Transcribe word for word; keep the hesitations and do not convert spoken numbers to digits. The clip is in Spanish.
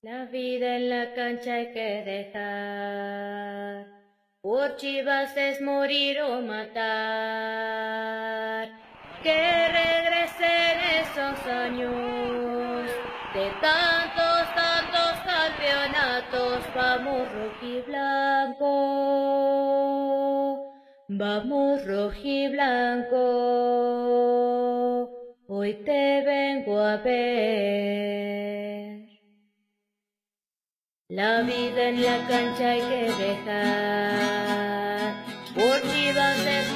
La vida en la cancha hay que dejar, por Chivas es morir o matar. Que regresen esos años de tantos, tantos campeonatos. Vamos rojiblanco, vamos rojiblanco, hoy te vengo a ver. La vida en la cancha hay que dejar, por Chivas es